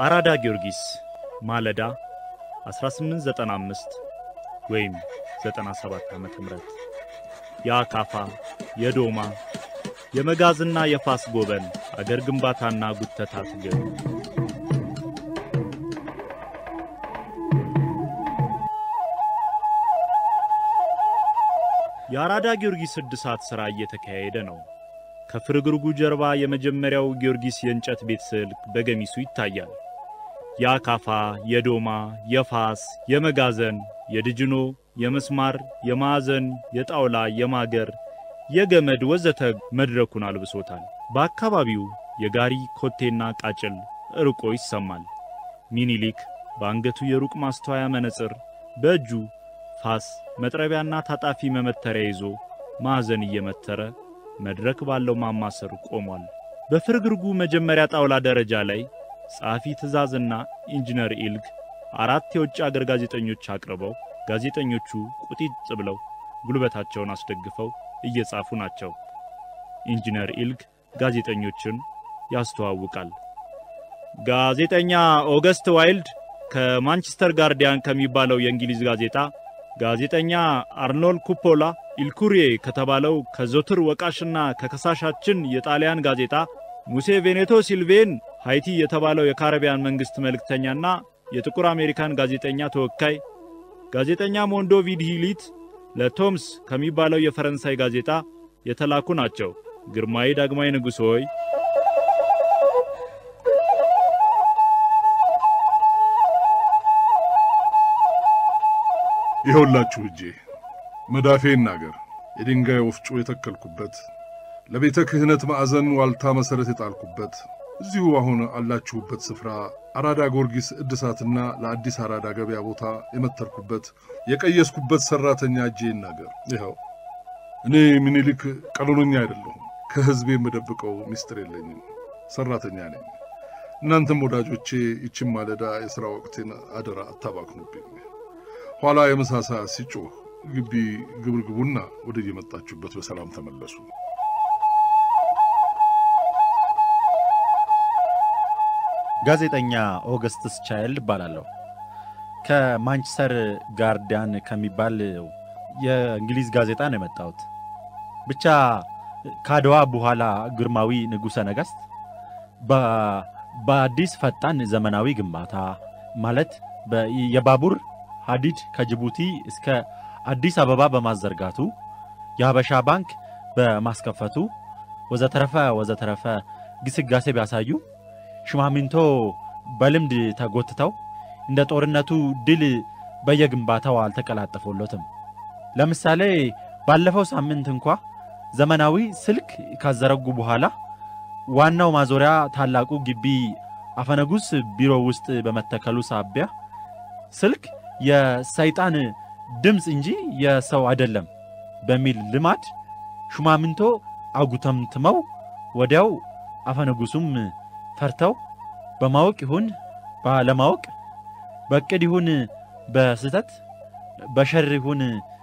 አራዳ ጊዮርጊስ ማለዳ 1895 ወይም 97 ዓመተ ምህረት ያካፋ የዶማ የመጋዝና የፋስ ጎበን አገር ግንባታና ጉተታ ትግል የአራዳ ጊዮርጊስ እድሳት ሥራ እየተካሄደ ነው። ከፍርግርጉ ጀርባ የመጀመሪያው ጊዮርጊስ የእንጨት ቤት ስልክ በገሚሱ ይታያል። ያካፋ የዶማ የፋስ የመጋዘን የድጅኖ የመስማር የማዕዘን የጣውላ የማገር የገመድ ወዘተ መድረኩን አልብሶታል። በአካባቢው የጋሪ ኮቴና ቃጭል ርቆ ይሰማል። ሚኒሊክ በአንገቱ የሩቅ ማስተዋያ መነጽር በእጁ ፋስ መጥረቢያና ታጣፊ መመተሪያ ይዞ ማዕዘን እየመተረ መድረክ ባለው ማማሰር ቆሟል። በፍርግርጉ መጀመሪያ ጣውላ ደረጃ ላይ ጻፊ ትእዛዝና ኢንጂነር ኢልግ አራት የውጭ አገር ጋዜጠኞች አቅርበው ጋዜጠኞቹ ቁጢጥ ብለው ጉልበታቸውን አስደግፈው እየጻፉ ናቸው። ኢንጂነር ኢልግ ጋዜጠኞችን ያስተዋውቃል። ጋዜጠኛ ኦገስት ዋይልድ ከማንቸስተር ጋርዲያን ከሚባለው የእንግሊዝ ጋዜጣ፣ ጋዜጠኛ አርኖልድ ኩፖላ ኢልኩሪዬ ከተባለው ከዞትር ወቃሽና ከከሳሻችን የጣሊያን ጋዜጣ፣ ሙሴ ቬኔቶ ሲልቬን ሃይቲ የተባለው የካሪቢያን መንግስት መልእክተኛና የጥቁር አሜሪካን ጋዜጠኛ ተወካይ፣ ጋዜጠኛ ሞንዶ ቪድሂሊት ለቶምስ ከሚባለው የፈረንሳይ ጋዜጣ የተላኩ ናቸው። ግርማዊ ዳግማዊ ንጉሥ ሆይ ይኸውላችሁ እጄ መዳፌን ናገር የድንጋይ ወፍጮ የተከልኩበት ለቤተ ክህነት ማዕዘን ዋልታ መሰረት የጣልኩበት እዚሁ አሁን አላችሁበት ስፍራ አራዳ ጊዮርጊስ እድሳትና ለአዲስ አራዳ ገበያ ቦታ የመተርኩበት የቀየስኩበት ሰራተኛ እጄን ናገር። ይኸው እኔ ሚኒሊክ ቀሎኛ አይደለሁም። ከህዝብ የምደብቀው ሚስጥር የለኝም። ሰራተኛ ነኝ። እናንተም ወዳጆቼ ይችን ማለዳ የሥራ ወቅቴን አደራ አታባክኑብኝ። ኋላ የመሳሳ ሲጮህ ግቢ ግብርግቡና ወደ የመጣችሁበት በሰላም ተመለሱ። ጋዜጠኛ ኦገስትስ ቻይልድ ባላለው ከማንቸስተር ጋርዲያን ከሚባል የእንግሊዝ ጋዜጣ ነው የመጣሁት። ብቻ ካድዋ በኋላ ግርማዊ ንጉሠ ነገሥት በአዲስ ፈጣን ዘመናዊ ግንባታ ማለት የባቡር ሐዲድ ከጅቡቲ እስከ አዲስ አበባ በማዘርጋቱ የሀበሻ ባንክ በማስከፈቱ ወዘተረፈ ግስጋሴ ቢያሳዩ ሽማሚንቶ በልምድ ተጎትተው እንደ ጦርነቱ ድል በየግንባታው አልተቀላጠፈሎትም። ለምሳሌ ባለፈው ሳምንት እንኳን ዘመናዊ ስልክ ካዘረጉ በኋላ ዋናው ማዞሪያ ታላቁ ግቢ አፈነጉስ ቢሮ ውስጥ በመተከሉ ሳቢያ ስልክ የሰይጣን ድምጽ እንጂ የሰው አይደለም በሚል ልማድ ሹማምንቶ አጉተምትመው ወዲያው አፈነጉሱም ፈርተው በማወቅ ይሁን ባለማወቅ በቅድ ይሁን በስተት በሸር ይሁን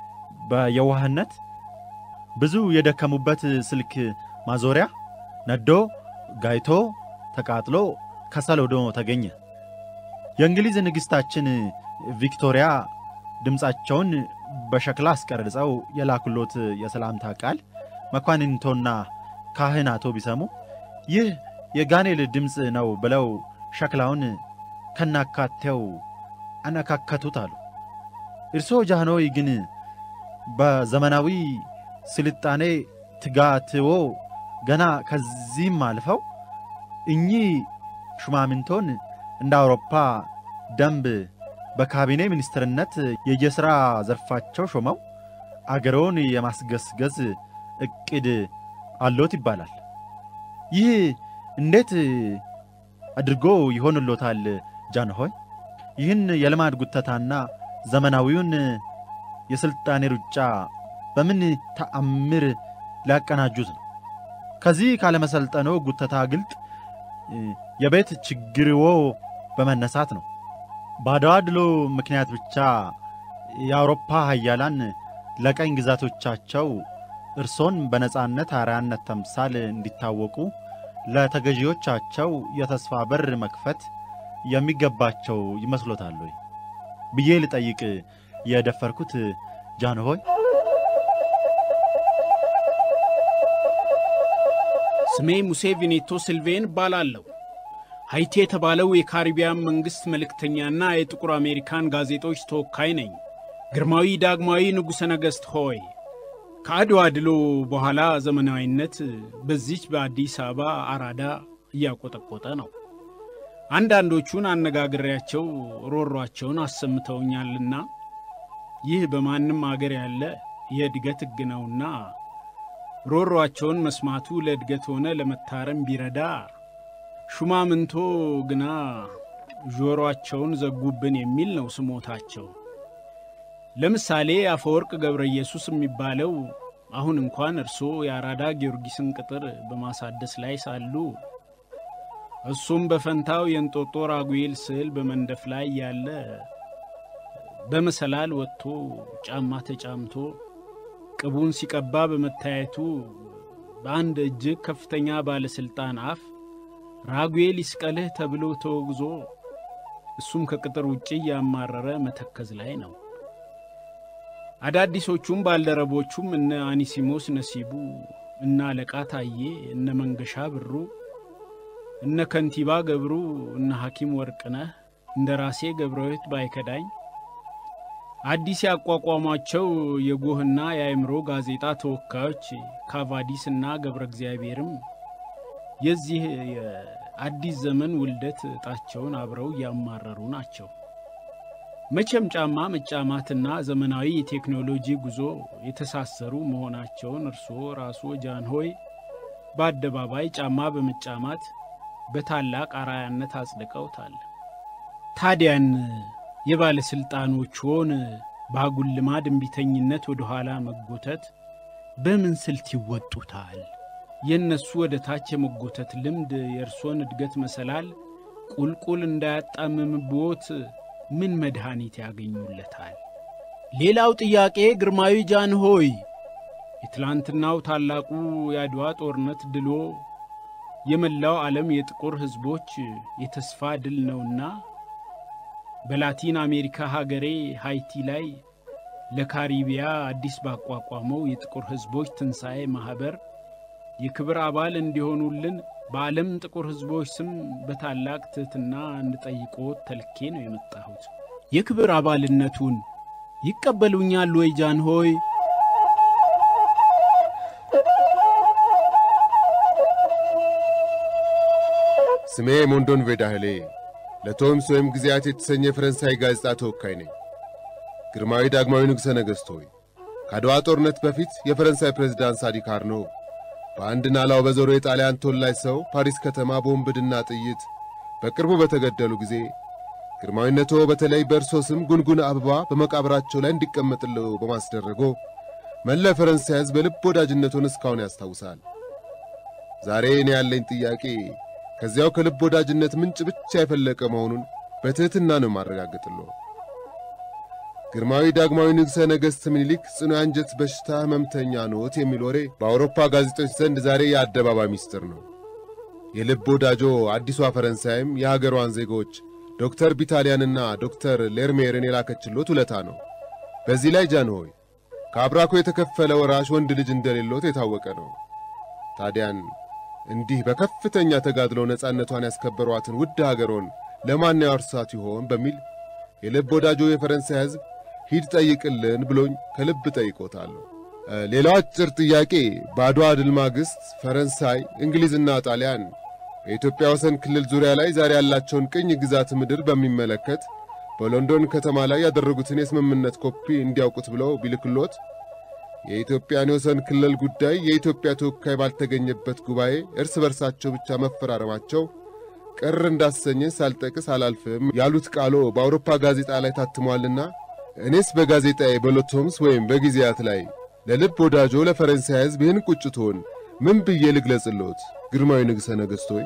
በየዋህነት ብዙ የደከሙበት ስልክ ማዞሪያ ነዶ ጋይቶ ተቃጥሎ ከሰሎዶ ተገኘ። የእንግሊዝ ንግስታችን ቪክቶሪያ ድምጻቸውን በሸክላ አስቀርጸው የላኩሎት የሰላምታ ቃል መኳንንቶና ካህናቶ ቢሰሙ ይህ የጋኔል ድምጽ ነው ብለው ሸክላውን ከናካቴው አነካከቱት አሉ። እርሶ ጃኖይ ግን በዘመናዊ ስልጣኔ ትጋትዎ ገና ከዚህም አልፈው እኚህ ሹማምንቶን እንደ አውሮፓ ደንብ በካቢኔ ሚኒስትርነት የየሥራ ዘርፋቸው ሾመው አገሮን የማስገስገዝ እቅድ አሎት ይባላል። ይህ እንዴት አድርጎ ይሆንሎታል ጃንሆይ? ይህን የልማድ ጉተታና ዘመናዊውን የስልጣኔ ሩጫ በምን ተአምር ሊያቀናጁት ነው? ከዚህ ካለመሰልጠኖ ጉተታ ግልጥ የቤት ችግርዎ በመነሳት ነው። ባድዋ ድሎ ምክንያት ብቻ የአውሮፓ ኃያላን ለቀኝ ግዛቶቻቸው እርሶን በነጻነት አርአያነት ተምሳል እንዲታወቁ ለተገዢዎቻቸው የተስፋ በር መክፈት የሚገባቸው ይመስሎታል ወይ ብዬ ልጠይቅ የደፈርኩት ጃንሆይ ስሜ ሙሴ ቪኔቶ ሲልቬን ባላለሁ ሃይቲ የተባለው የካሪቢያን መንግስት መልእክተኛና የጥቁር አሜሪካን ጋዜጦች ተወካይ ነኝ ግርማዊ ዳግማዊ ንጉሠ ነገሥት ሆይ ከአድዋ ድል በኋላ ዘመናዊነት በዚች በአዲስ አበባ አራዳ እያቆጠቆጠ ነው አንዳንዶቹን አነጋግሬያቸው ሮሯቸውን አሰምተውኛልና ይህ በማንም አገር ያለ የእድገት ሕግ ነውና ሮሯቸውን መስማቱ ለእድገት ሆነ ለመታረም ቢረዳ ሹማምንቶ ግና ጆሮአቸውን ዘጉብን የሚል ነው ስሞታቸው ለምሳሌ አፈወርቅ ገብረ ኢየሱስ የሚባለው አሁን እንኳን እርሶ የአራዳ ጊዮርጊስን ቅጥር በማሳደስ ላይ ሳሉ እሱም በፈንታው የእንጦጦ ራጉኤል ስዕል በመንደፍ ላይ ያለ በመሰላል ወጥቶ ጫማ ተጫምቶ ቅቡን ሲቀባ በመታየቱ በአንድ እጅግ ከፍተኛ ባለስልጣን አፍ ራጉኤል ይስቀልህ ተብሎ ተወግዞ እሱም ከቅጥር ውጪ ያማረረ መተከዝ ላይ ነው አዳዲሶቹም ባልደረቦቹም እነ አኒሲሞስ ነሲቡ እና አለቃ ታዬ እነ መንገሻ ብሩ እነ ከንቲባ ገብሩ እነ ሐኪም ወርቅነህ እንደ ራሴ ገብረህት ባይከዳኝ አዲስ ያቋቋሟቸው የጎህና የአይምሮ ጋዜጣ ተወካዮች ካቫዲስና ገብረ እግዚአብሔርም የዚህ የአዲስ ዘመን ውልደት ጣቸውን አብረው ያማረሩ ናቸው መቼም ጫማ መጫማትና ዘመናዊ የቴክኖሎጂ ጉዞ የተሳሰሩ መሆናቸውን እርሶ ራሱ ጃንሆይ በአደባባይ ጫማ በመጫማት በታላቅ አራያነት አጽድቀውታል ታዲያን የባለስልጣኖቹን ባጉል ልማድ እንቢተኝነት ወደ ኋላ መጎተት በምን ስልት ይወጡታል የነሱ ወደ ታች የመጎተት ልምድ የእርሶን እድገት መሰላል ቁልቁል እንዳያጣምምቦት ምን መድኃኒት ያገኙለታል ሌላው ጥያቄ ግርማዊ ጃንሆይ የትላንትናው ታላቁ የአድዋ ጦርነት ድሎ የመላው ዓለም የጥቁር ህዝቦች የተስፋ ድል ነውና በላቲን አሜሪካ ሀገሬ ሃይቲ ላይ ለካሪቢያ አዲስ ባቋቋመው የጥቁር ህዝቦች ትንሳኤ ማህበር የክብር አባል እንዲሆኑልን በዓለም ጥቁር ህዝቦች ስም በታላቅ ትህትና እንጠይቆት ተልኬ ነው የመጣሁት የክብር አባልነቱን ይቀበሉኛል ወይ ጃንሆይ ስሜ ሞንዶን ቬዳህሌ ለቶምስ ወይም ጊዜያት የተሰኘ ፈረንሳይ ጋዜጣ ተወካይ ነኝ ግርማዊ ዳግማዊ ንጉሠ ነገሥት ሆይ ከአድዋ ጦርነት በፊት የፈረንሳይ ፕሬዝዳንት ሳዲ ካርኖ በአንድ ናላው በዞሮ የጣሊያን ተወላጅ ሰው ፓሪስ ከተማ ቦምብና ጥይት በቅርቡ በተገደሉ ጊዜ ግርማዊነቶ በተለይ በእርሶ ስም ጉንጉን አበባ በመቃብራቸው ላይ እንዲቀመጥለው በማስደረጎ መላ ፈረንሳይ ሕዝብ በልብ ወዳጅነቱን እስካሁን ያስታውሳል ዛሬ እኔ ያለኝ ጥያቄ ከዚያው ከልብ ወዳጅነት ምንጭ ብቻ የፈለቀ መሆኑን በትህትና ነው ማረጋግጥልዎ ግርማዊ ዳግማዊ ንጉሠ ነገሥት ሚኒሊክ ጽኑ አንጀት በሽታ ህመምተኛ ኖት የሚል ወሬ በአውሮፓ ጋዜጦች ዘንድ ዛሬ የአደባባይ ሚስጥር ነው የልብ ወዳጆ አዲሷ ፈረንሳይም የሀገሯን ዜጎች ዶክተር ቢታሊያንና ዶክተር ሌርሜርን የላከችሎት ውለታ ነው በዚህ ላይ ጃንሆይ ከአብራኮ የተከፈለ ወራሽ ወንድ ልጅ እንደሌሎት የታወቀ ነው ታዲያን እንዲህ በከፍተኛ ተጋድሎ ነጻነቷን ያስከበሯትን ውድ ሀገሮን ለማን ያወርሳት ይሆን በሚል የልብ ወዳጆ የፈረንሳይ ሕዝብ ሂድ ጠይቅልን ብሎኝ ከልብ ጠይቆታለሁ ሌላው አጭር ጥያቄ በአድዋ ድል ማግስት ፈረንሳይ እንግሊዝና ጣሊያን በኢትዮጵያ ወሰን ክልል ዙሪያ ላይ ዛሬ ያላቸውን ቅኝ ግዛት ምድር በሚመለከት በሎንዶን ከተማ ላይ ያደረጉትን የስምምነት ኮፒ እንዲያውቁት ብለው ቢልክሎት የኢትዮጵያን ወሰን ክልል ጉዳይ የኢትዮጵያ ተወካይ ባልተገኘበት ጉባኤ እርስ በርሳቸው ብቻ መፈራረማቸው ቅር እንዳሰኘ ሳልጠቅስ አላልፍም ያሉት ቃሎ በአውሮፓ ጋዜጣ ላይ ታትሟልና እኔስ በጋዜጣዬ በሎቶምስ ወይም በጊዜያት ላይ ለልብ ወዳጆ ለፈረንሳይ ሕዝብ ይህን ቁጭቶን ምን ብዬ ልግለጽልዎት ግርማዊ ንጉሠ ነገሥት ሆይ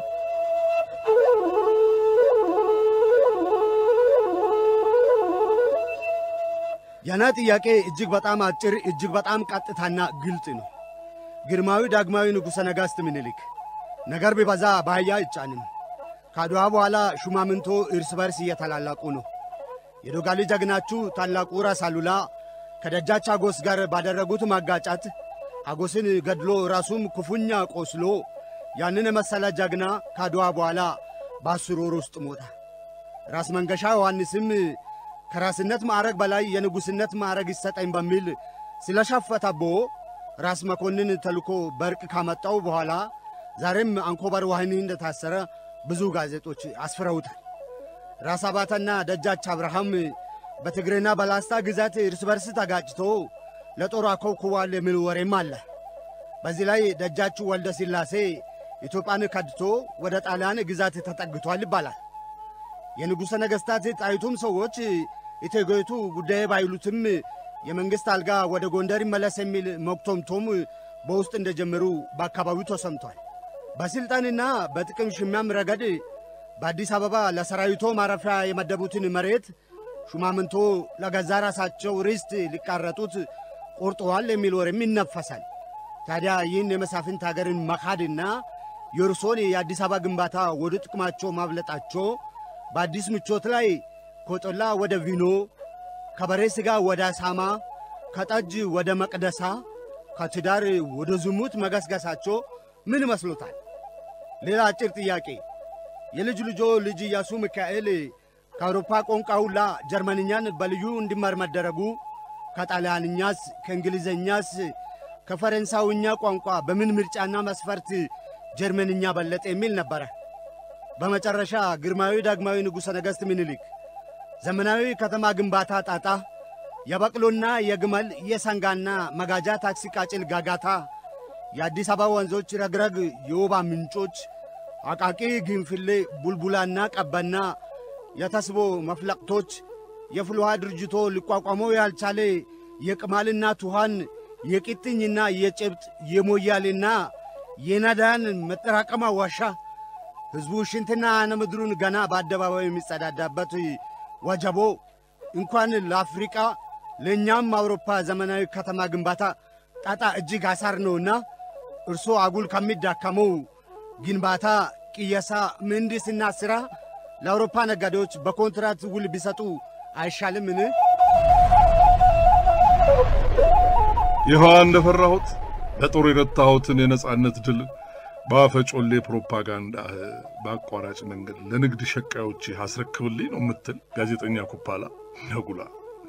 ያና ጥያቄ እጅግ በጣም አጭር እጅግ በጣም ቀጥታና ግልጽ ነው ግርማዊ ዳግማዊ ንጉሠ ነገሥት ሚኒሊክ ነገር ቢበዛ ባያ ይጫንም ካድዋ በኋላ ሹማምንቶ እርስ በርስ እየተላላቁ ነው። የዶጋሊ ጀግናችሁ ታላቁ ራስ አሉላ ከደጃች አጎስ ጋር ባደረጉት ማጋጫት አጎስን ገድሎ ራሱም ክፉኛ ቆስሎ ያንን መሰለ ጀግና ካድዋ በኋላ በ10 ወር ውስጥ ሞታ። ራስ መንገሻ ዮሐንስም ከራስነት ማዕረግ በላይ የንጉስነት ማዕረግ ይሰጠኝ በሚል ስለሻፈታቦ ራስ መኮንን ተልኮ በርቅ ካመጣው በኋላ ዛሬም አንኮበር ወህኒ እንደታሰረ ብዙ ጋዜጦች አስፍረውታል። ራስ አባተና ደጃች አብርሃም በትግሬና በላስታ ግዛት እርስ በርስ ተጋጭቶ ለጦር አኮብኩቧል የሚል ወሬም አለ። በዚህ ላይ ደጃች ወልደ ስላሴ ኢትዮጵያን ከድቶ ወደ ጣሊያን ግዛት ተጠግቷል ይባላል። የንጉሠ ነገሥታት ጣይቱም ሰዎች እቴጌይቱ ጉዳይ ባይሉትም የመንግሥት አልጋ ወደ ጎንደር ይመለስ የሚል መክቶምቶም በውስጥ እንደጀመሩ በአካባቢው ተሰምቷል። በስልጣንና በጥቅም ሽሚያም ረገድ በአዲስ አበባ ለሰራዊቶ ማረፊያ የመደቡትን መሬት ሹማምንቶ ለገዛ ራሳቸው ርስት ሊቃረጡት ቆርጠዋል የሚል ወሬም ይነፈሳል። ታዲያ ይህን የመሳፍንት ሀገርን መካድና የእርሶን የአዲስ አበባ ግንባታ ወደ ጥቅማቸው ማብለጣቸው በአዲስ ምቾት ላይ ከጦላ ወደ ቪኖ፣ ከበሬ ሥጋ ወደ አሳማ፣ ከጠጅ ወደ መቅደሳ፣ ከትዳር ወደ ዝሙት መገስገሳቸው ምን መስሎታል? ሌላ አጭር ጥያቄ። የልጅ ልጆ ልጅ ኢያሱ ሚካኤል ከአውሮፓ ቋንቋ ሁላ ጀርመንኛን በልዩ እንዲማር መደረጉ ከጣሊያንኛስ ከእንግሊዘኛስ ከፈረንሳውኛ ቋንቋ በምን ምርጫና መስፈርት ጀርመንኛ በለጠ የሚል ነበረ። በመጨረሻ ግርማዊ ዳግማዊ ንጉሠ ነገሥት ሚኒሊክ ዘመናዊ ከተማ ግንባታ ጣጣ፣ የበቅሎና የግመል የሰንጋና መጋጃ ታክሲ ቃጭል ጋጋታ፣ የአዲስ አበባ ወንዞች ረግረግ የወባ ምንጮች፣ አቃቂ ግንፍሌ ቡልቡላና ቀበና የተስቦ መፍለቅቶች፣ የፍልውሃ ድርጅቶ ሊቋቋመው ያልቻለ የቅማልና ቱሃን የቂጥኝና የጭብጥ የሞያሌና የናዳን መጠራቀማ ዋሻ፣ ሕዝቡ ሽንትና አነምድሩን ገና በአደባባይ የሚጸዳዳበት ወጀቦ እንኳን ለአፍሪቃ ለእኛም አውሮፓ ዘመናዊ ከተማ ግንባታ ጣጣ እጅግ አሳር ነውና እርሶ አጉል ከሚዳከመው ግንባታ፣ ቅየሳ፣ ምህንድስና ሥራ ለአውሮፓ ነጋዴዎች በኮንትራት ውል ቢሰጡ አይሻልምን? ይኸዋ እንደፈራሁት ለጦር የረታሁትን የነጻነት ድል በአፈጮሌ ፕሮፓጋንዳ በአቋራጭ መንገድ ለንግድ ሸቃዮች አስረክብልኝ ነው የምትል ጋዜጠኛ ኩፓላ ነጉላ።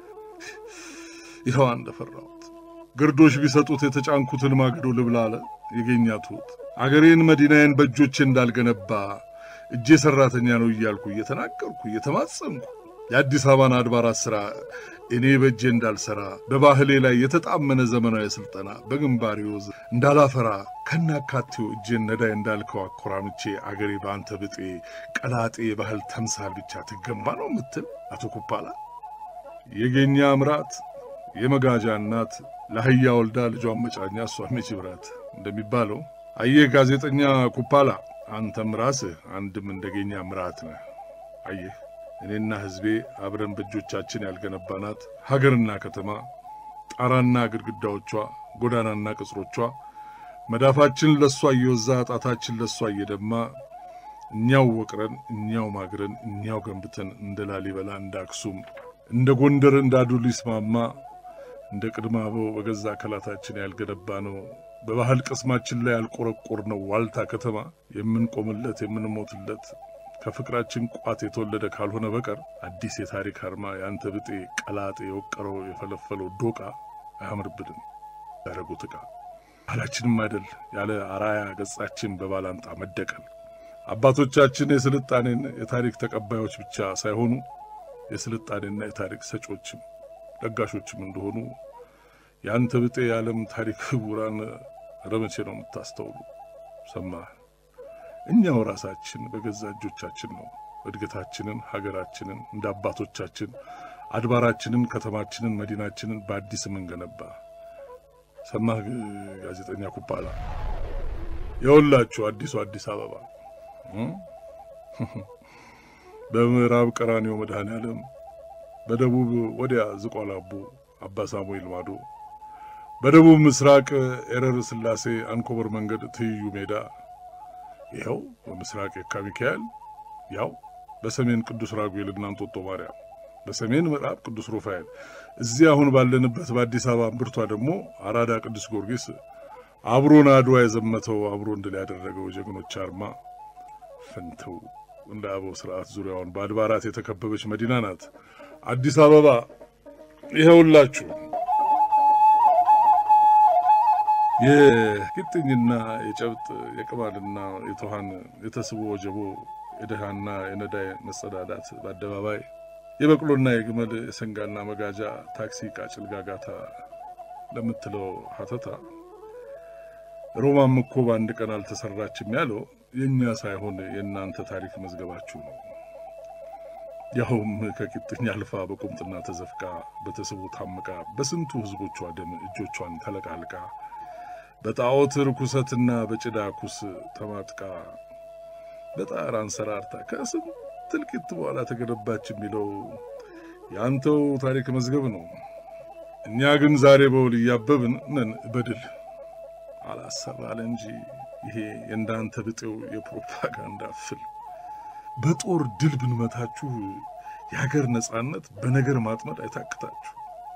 ይኸዋ እንደፈራሁት ግርዶሽ ቢሰጡት የተጫንኩትን ማገዶ ልብላ አለ የገኛቱት። አገሬን መዲናዬን በእጆቼ እንዳልገነባ እጄ ሰራተኛ ነው እያልኩ እየተናገርኩ እየተማጸንኩ የአዲስ አበባን አድባራት ሥራ እኔ በእጄ እንዳልሰራ በባህሌ ላይ የተጣመነ ዘመናዊ ስልጠና በግንባሬ ወዝ እንዳላፈራ ከናካቴው እጄን ነዳይ እንዳልከው አኮራምቼ አገሬ በአንተ ብጤ ቀላጤ ባህል ተምሳል ብቻ ትገንባ ነው የምትል አቶ ኩፓላ። የገኛ ምራት የመጋጃ እናት ለህያ ወልዳ ልጇን መጫኛ እሷም ይችብራት እንደሚባለው አየህ ጋዜጠኛ ኩፓላ፣ አንተም ራስህ አንድም እንደገኛ ምራት ነህ። አየህ እኔና ህዝቤ አብረን በእጆቻችን ያልገነባናት ሀገርና ከተማ ጣራና ግድግዳዎቿ ጎዳናና ቅጽሮቿ መዳፋችን ለሷ እየወዛ ጣታችን ለሷ እየደማ እኛው ወቅረን እኛው ማግረን እኛው ገንብተን እንደ ላሊበላ እንደ አክሱም እንደ ጎንደር እንደ አዱሊስ ማማ እንደ ቅድመ አበው በገዛ አካላታችን ያልገነባ ነው በባህል ቅስማችን ላይ ያልቆረቆር ነው ዋልታ ከተማ የምንቆምለት የምንሞትለት ከፍቅራችን ቋት የተወለደ ካልሆነ በቀር አዲስ የታሪክ አርማ ያንተ ብጤ ቀላጤ የወቀረው የፈለፈለው ዶቃ አያምርብንም። ያረጉት ዕቃ ባህላችንም አይደል ያለ አራያ ገጻችን በባላንጣ መደቀል። አባቶቻችን የስልጣኔን የታሪክ ተቀባዮች ብቻ ሳይሆኑ የስልጣኔና የታሪክ ሰጮችም ለጋሾችም እንደሆኑ ያንተ ብጤ የዓለም ታሪክ ክቡራን ረመቼ ነው የምታስተውሉ። ሰማህ? እኛው ራሳችን በገዛ እጆቻችን ነው እድገታችንን ሀገራችንን እንደ አባቶቻችን አድባራችንን ከተማችንን መዲናችንን በአዲስ መንገነባ። ሰማህ ጋዜጠኛ ኩፓላ? የወላችሁ አዲሱ አዲስ አበባ በምዕራብ ቀራኒዮ መድኃኔዓለም፣ በደቡብ ወዲያ ዝቋላቡ አባ ሳሙኤል ማዶ፣ በደቡብ ምስራቅ ኤረር ስላሴ አንኮበር መንገድ ትይዩ ሜዳ፣ ይኸው በምስራቅ የካ ሚካኤል ያው በሰሜን ቅዱስ ራጉኤልና እንጦጦ ማርያም፣ በሰሜን ምዕራብ ቅዱስ ሩፋኤል፣ እዚህ አሁን ባለንበት በአዲስ አበባ እምብርቷ ደግሞ አራዳ ቅዱስ ጊዮርጊስ አብሮን አድዋ የዘመተው አብሮን ድል ያደረገው ጀግኖች አርማ ፍንትው እንደ አበው ስርዓት ዙሪያውን በአድባራት የተከበበች መዲና ናት አዲስ አበባ። ይኸውላችሁ የቂጥኝና የጨብጥ የቅማልና የተውሃን የተስቦ ወጀቦ የደሃና የነዳይ መጸዳዳት በአደባባይ የበቅሎና የግመል የሰንጋና መጋጃ ታክሲ ቃጭል ጋጋታ ለምትለው ሀተታ ሮማም እኮ በአንድ ቀን አልተሰራችም ያለው የኛ ሳይሆን የእናንተ ታሪክ መዝገባችሁ ነው። ያውም ከቂጥኝ አልፋ በቁምጥና ተዘፍቃ በተስቦ ታምቃ በስንቱ ህዝቦቿ ደም እጆቿን ተለቃልቃ በጣዖት ርኩሰትና በጭዳ ኩስ ተማጥቃ በጣር አንሰራርታ ከስንት እልቂት በኋላ ተገነባች የሚለው ያንተው ታሪክ መዝገብ ነው። እኛ ግን ዛሬ በውል እያበብን ነን በድል አላሰራለ እንጂ ይሄ እንዳንተ ብጤው የፕሮፓጋንዳ ፍል በጦር ድል ብንመታችሁ የሀገር ነጻነት በነገር ማጥመድ አይታክታችሁ።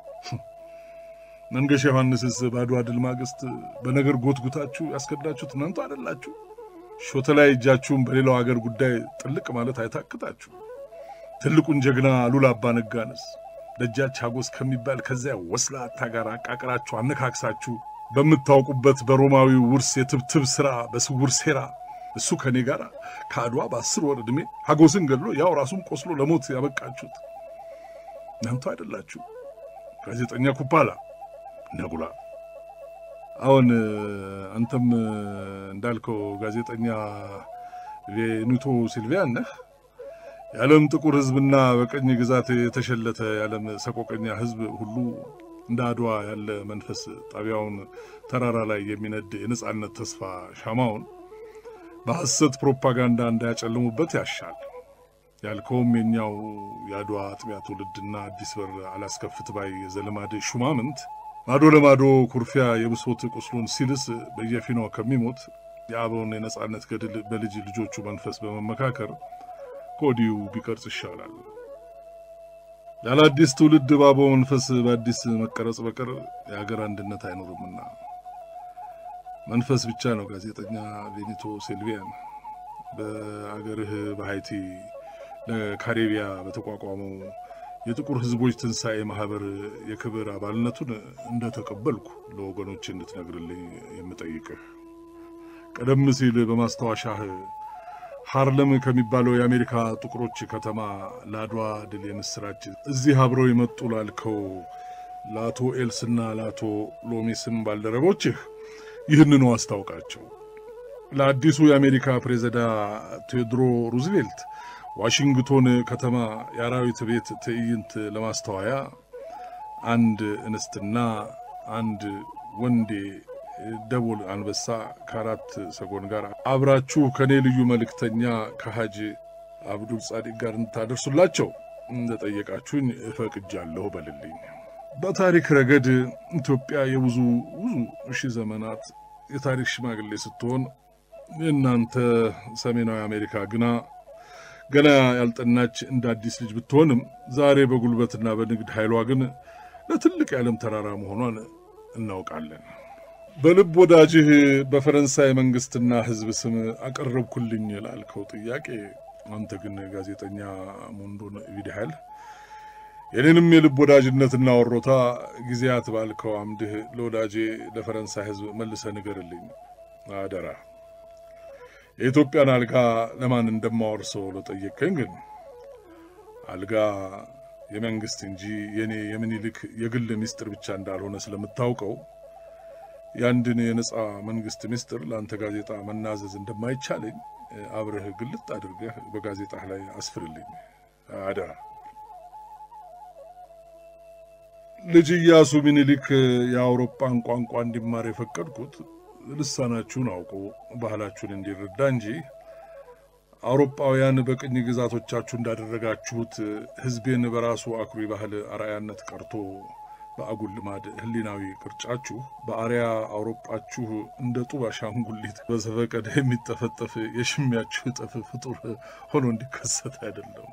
መንገሻ ዮሐንስስ ባድዋ ድል ማግስት በነገር ጎትጉታችሁ ያስከዳችሁት እናንተ አይደላችሁ? ሾተ ላይ እጃችሁን በሌላው ሀገር ጉዳይ ጥልቅ ማለት አይታክታችሁ። ትልቁን ጀግና አሉላ አባ ነጋንስ ደጃች ሀጎስ ከሚባል ከዚያ ወስላታ ጋር አቃቅራችሁ አነካክሳችሁ በምታውቁበት በሮማዊ ውርስ የትብትብ ሥራ በስውር ሴራ እሱ ከኔ ጋር ከአድዋ በ10 ወር ዕድሜ ሀጎስን ገድሎ ያው ራሱን ቆስሎ ለሞት ያበቃችሁት እናንተ አይደላችሁ? ጋዜጠኛ ኩፓላ ነጉላ አሁን አንተም እንዳልከው ጋዜጠኛ ቬኑቶ ሲልቪያን ነህ። የዓለም ጥቁር ህዝብና በቀኝ ግዛት የተሸለተ የዓለም ሰቆቀኛ ህዝብ ሁሉ እንደ አድዋ ያለ መንፈስ ጣቢያውን ተራራ ላይ የሚነድ የነጻነት ተስፋ ሻማውን በሐሰት ፕሮፓጋንዳ እንዳያጨልሙበት ያሻል። ያልከውም የኛው የአድዋ አጥቢያ ትውልድና አዲስ በር አላስከፍት ባይ የዘለማድ ሹማምንት ማዶ ለማዶ ኩርፊያ የብሶት ቁስሉን ሲልስ በየፊናው ከሚሞት የአበውን የነጻነት ገድል በልጅ ልጆቹ መንፈስ በመመካከር ኮዲው ቢቀርጽ ይሻላል። ያለ አዲስ ትውልድ ባበው መንፈስ በአዲስ መቀረጽ በቀር የሀገር አንድነት አይኖርምና መንፈስ ብቻ ነው። ጋዜጠኛ ቬኒቶ ሲልቪያን በአገርህ በሃይቲ ለካሪቢያ በተቋቋመው የጥቁር ህዝቦች ትንሳኤ ማህበር የክብር አባልነቱን እንደተቀበልኩ ለወገኖች እንድትነግርልኝ የምጠይቅህ። ቀደም ሲል በማስታወሻህ ሃርለም ከሚባለው የአሜሪካ ጥቁሮች ከተማ ለአድዋ ድል የምስራች እዚህ አብረው ይመጡ ላልከው ለአቶ ኤልስና ለአቶ ሎሚስም ባልደረቦችህ ይህንኑ አስታውቃቸው። ለአዲሱ የአሜሪካ ፕሬዝዳንት ቴዎድሮ ሩዝቬልት ዋሽንግቶን ከተማ የአራዊት ቤት ትዕይንት ለማስተዋያ አንድ እንስትና አንድ ወንዴ ደቦል አንበሳ ከአራት ሰጎን ጋር አብራችሁ ከኔ ልዩ መልእክተኛ ከሐጅ አብዱል ጻዲቅ ጋር እንታደርሱላቸው እንደጠየቃችሁኝ ፈቅጃለሁ በልልኝ። በታሪክ ረገድ ኢትዮጵያ የብዙ ሺህ ዘመናት የታሪክ ሽማግሌ ስትሆን የእናንተ ሰሜናዊ አሜሪካ ገና ያልጠናች እንደ አዲስ ልጅ ብትሆንም ዛሬ በጉልበትና በንግድ ኃይሏ ግን ለትልቅ የዓለም ተራራ መሆኗን እናውቃለን። በልብ ወዳጅህ በፈረንሳይ መንግስትና ህዝብ ስም አቀረብኩልኝ ላልከው ጥያቄ አንተ ግን ጋዜጠኛ ሞንዶን ቪዲሃል የኔንም የልብ ወዳጅነትና ወሮታ ጊዜያት ባልከው አምድህ ለወዳጄ ለፈረንሳይ ህዝብ መልሰ ንገርልኝ አደራ። የኢትዮጵያን አልጋ ለማን እንደማወርሰው ለጠየቀኝ ግን አልጋ የመንግስት እንጂ የኔ የሚኒልክ የግል ሚስጥር ብቻ እንዳልሆነ ስለምታውቀው ያንድን የነጻ መንግስት ሚስጥር ለአንተ ጋዜጣ መናዘዝ እንደማይቻለኝ አብረህ ግልጥ አድርገህ በጋዜጣህ ላይ አስፍርልኝ አደራ። ልጅ ኢያሱ ሚኒሊክ የአውሮፓን ቋንቋ እንዲማር የፈቀድኩት ልሳናችሁን አውቆ ባህላችሁን እንዲረዳ እንጂ አውሮፓውያን በቅኝ ግዛቶቻችሁ እንዳደረጋችሁት ህዝቤን በራሱ አኩሪ ባህል አርአያነት ቀርቶ በአጉል ልማድ ህሊናዊ ቅርጫችሁ በአሪያ አውሮጳችሁ እንደ ጡብ አሻንጉሊት በዘፈቀደ የሚጠፈጠፍ የሽሚያችሁ ጠፍ ፍጡር ሆኖ እንዲከሰት አይደለም።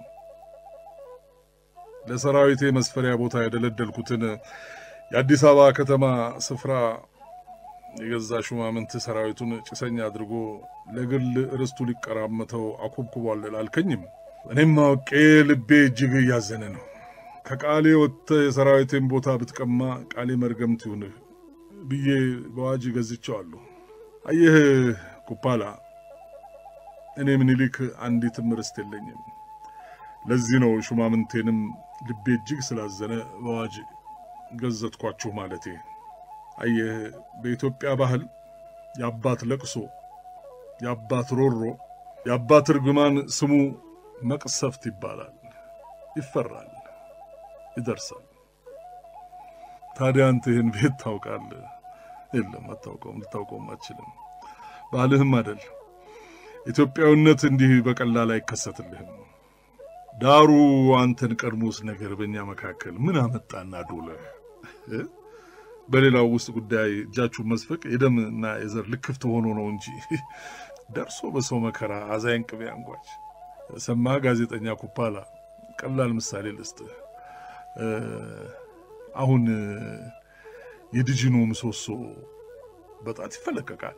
ለሰራዊቴ መስፈሪያ ቦታ ያደለደልኩትን የአዲስ አበባ ከተማ ስፍራ የገዛ ሹማምንት ሰራዊቱን ጭሰኛ አድርጎ ለግል ርስቱ ሊቀራመተው አኮብኩቧል አልከኝም። እኔም አውቄ ልቤ እጅግ እያዘነ ነው። ከቃሌ ወጥተህ የሰራዊቴን ቦታ ብትቀማ ቃሌ መርገምት ይሁንህ ብዬ በዋጅ ገዝቼዋለሁ። አየህ ኩፓላ፣ እኔ ምኒልክ አንዲትም ርስት የለኝም። ለዚህ ነው ሹማምንቴንም ልቤ እጅግ ስላዘነ በዋጅ ገዘትኳችሁ ማለቴ። አየህ በኢትዮጵያ ባህል የአባት ለቅሶ፣ የአባት ሮሮ፣ የአባት እርግማን ስሙ መቅሰፍት ይባላል። ይፈራል፣ ይደርሳል። ታዲያ አንተ ይህን ቤት ታውቃለህ? የለም አታውቀውም፣ ልታውቀውም አትችልም። ባህልህም አይደል። ኢትዮጵያዊነት እንዲህ በቀላል አይከሰትልህም። ዳሩ አንተን ቀድሞስ ነገር በእኛ መካከል ምን አመጣና ዶለህ? በሌላው ውስጥ ጉዳይ እጃችሁን መስፈቅ የደምና የዘር ልክፍት ሆኖ ነው እንጂ ደርሶ በሰው መከራ አዛይን ቅቤ አንጓች። ሰማ ጋዜጠኛ ኩፓላ፣ ቀላል ምሳሌ ልስጥህ። አሁን የድጅኖ ምሰሶ በጣት ይፈለቀቃል።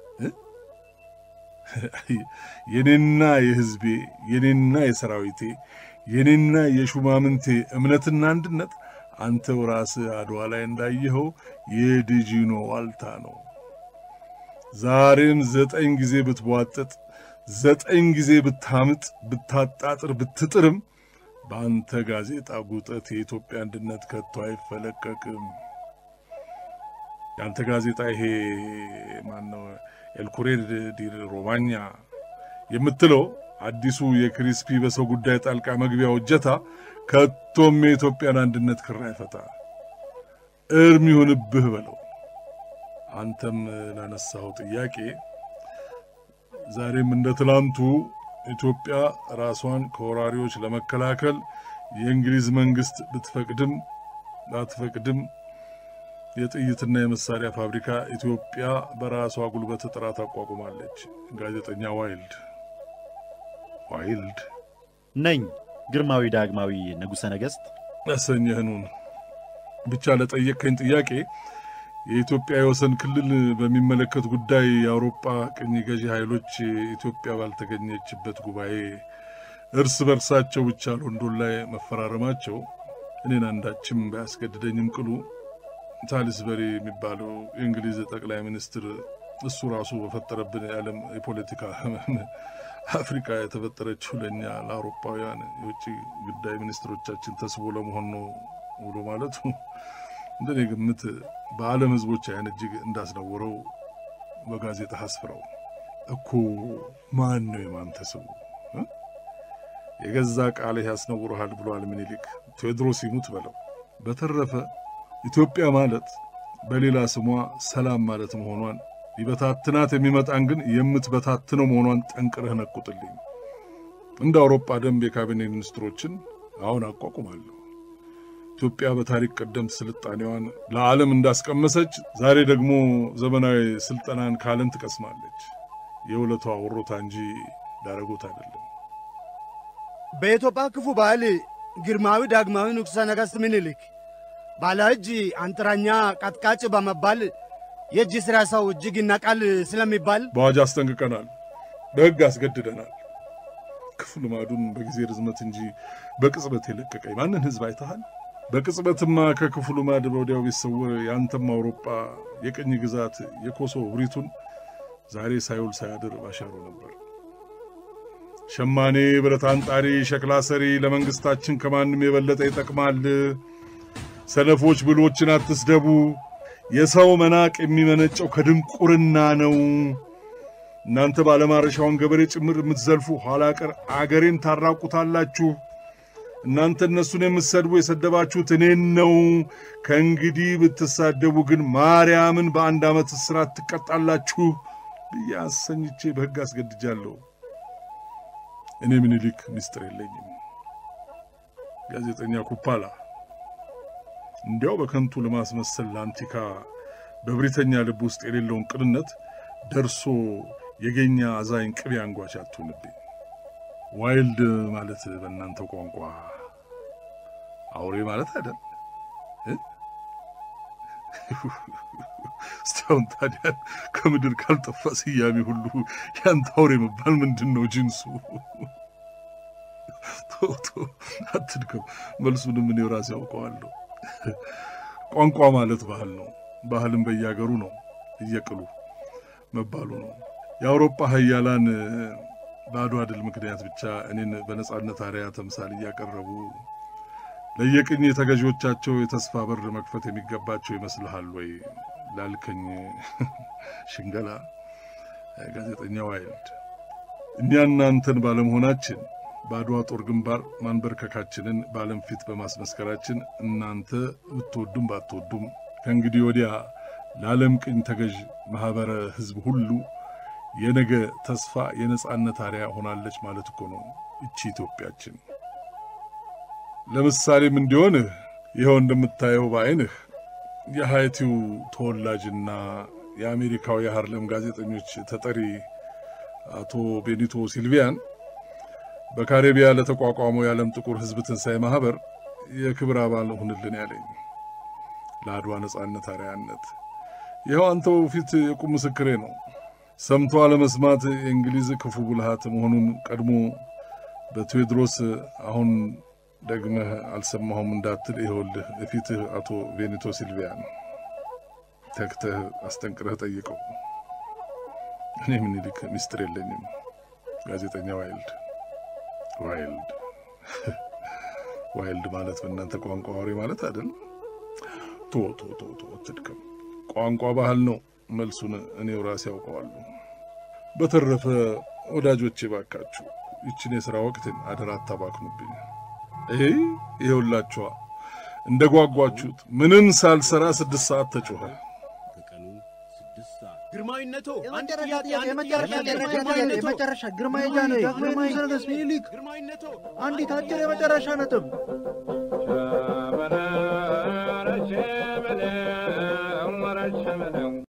የኔና የህዝቤ፣ የኔና የሰራዊቴ፣ የኔና የሹማምንቴ እምነትና አንድነት አንተው ራስህ አድዋ ላይ እንዳየኸው የድጅኖ ዋልታ ነው። ዛሬም 9 ጊዜ ብትቧጥጥ፣ 9 ጊዜ ብታምጥ፣ ብታጣጥር፣ ብትጥርም በአንተ ጋዜጣ ጉጠት የኢትዮጵያ አንድነት ከቶ አይፈለቀቅም። ያንተ ጋዜጣ ይሄ ማነው ኤልኩሬድ ዲ ሮማኛ የምትለው አዲሱ የክሪስፒ በሰው ጉዳይ ጣልቃ መግቢያው እጀታ ከቶም የኢትዮጵያን አንድነት ክራ አይፈታ። እርም ይሁንብህ በለው። አንተም ላነሳው ጥያቄ ዛሬም እንደ ትላንቱ ኢትዮጵያ ራሷን ከወራሪዎች ለመከላከል የእንግሊዝ መንግስት ብትፈቅድም ባትፈቅድም የጥይትና የመሳሪያ ፋብሪካ ኢትዮጵያ በራሷ ጉልበት ጥራት አቋቁማለች። ጋዜጠኛ ዋይልድ ነኝ ግርማዊ ዳግማዊ ንጉሠ ነገሥት ያሰኘህኑን ብቻ ለጠየቀኝ ጥያቄ የኢትዮጵያ የወሰን ክልል በሚመለከት ጉዳይ የአውሮፓ ቅኝ ገዢ ኃይሎች ኢትዮጵያ ባልተገኘችበት ጉባኤ እርስ በርሳቸው ብቻ ሎንዶን ላይ መፈራረማቸው እኔን አንዳችም ባያስገድደኝም ቅሉ ሳሊስበሪ የሚባለው የእንግሊዝ ጠቅላይ ሚኒስትር እሱ ራሱ በፈጠረብን የዓለም የፖለቲካ አፍሪካ የተፈጠረችው ለኛ ለአውሮፓውያን የውጭ ጉዳይ ሚኒስትሮቻችን ተስቦ ለመሆን ነው ብሎ ማለቱ እንደኔ ግምት በዓለም ህዝቦች አይን እጅግ እንዳስነወረው በጋዜጣ አስፍረው እኮ ማን ነው የማን ተስቦ የገዛ ቃል ያስነውረሃል ብሏል ምኒልክ። ቴዎድሮስ ይሙት በለው። በተረፈ ኢትዮጵያ ማለት በሌላ ስሟ ሰላም ማለት መሆኗን ይበታትናት የሚመጣን ግን የምትበታትነው መሆኗን ጠንቅረህ ነቁጥልኝ። እንደ አውሮፓ ደንብ የካቢኔ ሚኒስትሮችን አሁን አቋቁማለሁ። ኢትዮጵያ በታሪክ ቀደምት ስልጣኔዋን ለዓለም እንዳስቀመሰች ዛሬ ደግሞ ዘመናዊ ስልጣናን ካለም ትቀስማለች። የውለቷ ወሮታ እንጂ ዳረጎት አይደለም። በኢትዮጵያ ክፉ ባህል ግርማዊ ዳግማዊ ንጉሠ ነገሥት ምኒልክ ባለእጅ አንጥራኛ ቀጥቃጭ በመባል የእጅ ሥራ ሰው እጅግ ይናቃል ስለሚባል በአዋጅ አስጠንቅቀናል፣ በሕግ አስገድደናል። ክፉ ልማዱን በጊዜ ርዝመት እንጂ በቅጽበት የለቀቀኝ ማንን ሕዝብ አይተሃል? በቅጽበትማ ከክፉ ልማድ በወዲያው ቢሰወር ያንተም አውሮፓ የቀኝ ግዛት የኮሶ ውሪቱን ዛሬ ሳይውል ሳያድር ባሻሮ ነበር። ሸማኔ፣ ብረት አንጣሪ፣ ሸክላ ሰሪ ለመንግስታችን ከማንም የበለጠ ይጠቅማል። ሰነፎች ብሎችን አትስደቡ። የሰው መናቅ የሚመነጨው ከድንቁርና ነው። እናንተ ባለማረሻውን ገበሬ ጭምር የምትዘልፉ ኋላ ቀር አገሬን ታራቁታላችሁ። እናንተ እነሱን የምትሰድቡ የሰደባችሁት እኔን ነው። ከእንግዲህ ብትሳደቡ ግን ማርያምን በአንድ ዓመት እስራት ትቀጣላችሁ ብዬ አሰኝቼ በሕግ አስገድጃለሁ። እኔ ምኒልክ ምስጢር የለኝም። ጋዜጠኛ ኩፓላ እንዲያው በከንቱ ለማስመሰል ለአንቲካ በብሪተኛ ልብ ውስጥ የሌለውን ቅንነት ደርሶ የገኛ አዛኝ ቅቤ አንጓች አትሁንብኝ። ዋይልድ ማለት በእናንተ ቋንቋ አውሬ ማለት አይደል? እስቲያውን ታዲያ ከምድር ካልጠፋ ስያሜ ሁሉ ያንተ አውሬ መባል ምንድን ነው ጅንሱ? ቶቶ አትድከም፣ መልሱንም እኔ ራሴ ያውቀዋለሁ። ቋንቋ ማለት ባህል ነው። ባህልም በየአገሩ ነው እየቅሉ መባሉ ነው። የአውሮፓ ሀያላን በአድዋ ድል ምክንያት ብቻ እኔን በነጻነት አርያ ተምሳል እያቀረቡ ለየቅኝ ተገዢዎቻቸው የተስፋ በር መክፈት የሚገባቸው ይመስልሃል ወይ ላልከኝ ሽንገላ ጋዜጠኛ ዋይልድ፣ እኛና አንተን ባለመሆናችን በአድዋ ጦር ግንባር ማንበርከካችንን በዓለም ፊት በማስመስከራችን እናንተ ብትወዱም ባትወዱም ከእንግዲህ ወዲያ ለዓለም ቅኝ ተገዥ ማህበረ ህዝብ ሁሉ የነገ ተስፋ የነጻነት አርያ ሆናለች ማለት እኮ ነው እቺ ኢትዮጵያችን። ለምሳሌም እንዲሆን ይኸው እንደምታየው በዓይንህ የሃይቲው ተወላጅና የአሜሪካው የሃርለም ጋዜጠኞች ተጠሪ አቶ ቤኒቶ ሲልቪያን በካሪቢያ ለተቋቋመው የዓለም ጥቁር ህዝብ ትንሣኤ ማህበር የክብር አባል ሆንልን ያለኝ ለአድዋ ነጻነት አርያነት። ይኸው አንተው ፊት የቁም ምስክሬ ነው። ሰምቶ አለመስማት የእንግሊዝ ክፉ ብልሃት መሆኑን ቀድሞ በቴዎድሮስ አሁን ደግመህ አልሰማሁም እንዳትል ይኸውልህ እፊትህ አቶ ቤኒቶ ሲልቪያን ተክተህ አስጠንቅረህ ጠይቀው። እኔ ምኒልክ ሚስጥር የለኝም። ጋዜጠኛ ዋይልድ ዋይልድ ማለት በእናንተ ቋንቋ አውሬ ማለት አይደል? ቶ አትድከም። ቋንቋ ባህል ነው። መልሱን እኔው ራሴ ያውቀዋለሁ። በተረፈ ወዳጆቼ ባካችሁ ይችን የሥራ ወቅትን አደራ አታባክኑብኝ። ይኸውላችኋ እንደ ጓጓችሁት ምንም ሳልሰራ 6 ሰዓት ተጮኸ። በቀኑ 6 ሰዓት ግርማዊነቶ የመጨረሻ ግርማዊ ጃንሆይ፣ ግርማዊ ንጉሠ ነገሥት ሚኒሊክ፣ አንዲት አጭር የመጨረሻ ነጥብ